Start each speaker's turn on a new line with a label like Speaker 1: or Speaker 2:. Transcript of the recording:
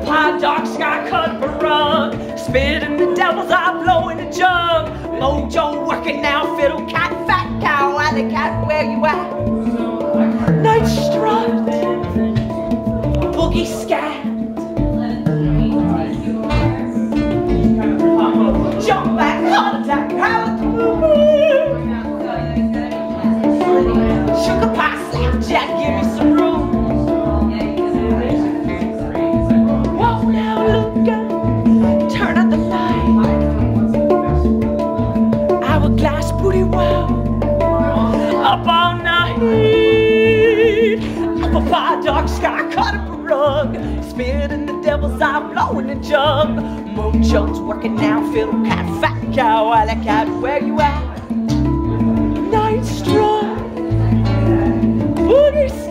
Speaker 1: pie, dark sky, cut up a rug. Spit in the devil's eye, blow in the jug. Mojo working now, fiddle cat, fat cow, alley cat, where you at? Night strut, boogie scat. Jump back, heart attack, how it's moving. Sugar pie, slapjack, give me some room. Walk now, look up, turn on the light. Hourglass booty, wow, up all night. Up a fire, dark sky, cut up a rug. Spit in the devil's eye, blowing the jug. Mojo's working now, fiddle cat, fat cow, alley cat, where you at? Night strut, boogie